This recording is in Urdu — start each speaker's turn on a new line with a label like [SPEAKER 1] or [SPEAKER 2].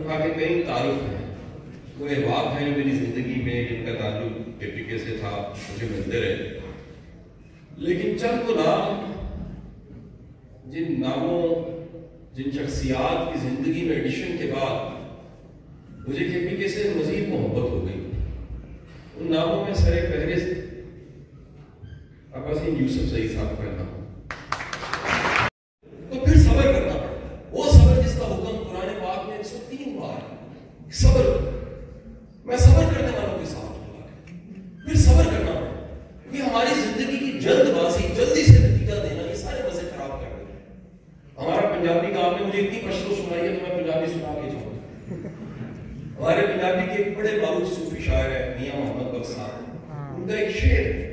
[SPEAKER 1] کہا کہ کئی تعارف ہیں، وہ احباب ہیں جو میری زندگی میں جن کا تعلق کے سے تھا مجھے ملتے رہے، لیکن چند وہ نام جن ناموں جن شخصیات کی زندگی میں ایڈیشن کے بعد مجھے کے سے مزید محبت ہو گئی، ان ناموں میں سر فہرست عباس یوسف سعید صاحب کا نام۔ تو پھر صبر کرنا پڑتا ہے، وہ صبر جس کا حکم قرآن پاک میں 103 بار ہے، صبر، میں صبر کرنے والوں کے ساتھ ہوں، پھر صبر کرنا پڑتا ہے۔ یہ ہماری زندگی کی جلد بازی، جلدی سے نتیجہ دینا، یہ سارے مزے خراب کر دیتے ہیں۔ ہمارا پنجابی کا آپ نے مجھے اتنی پشتو سنائی ہے تو میں پنجابی سنا کے جاؤں۔ ہمارے پنجابی کے ایک بڑے معروف صوفی شاعر ہیں میاں محمد بخش صاحب، ان کا ایک شعر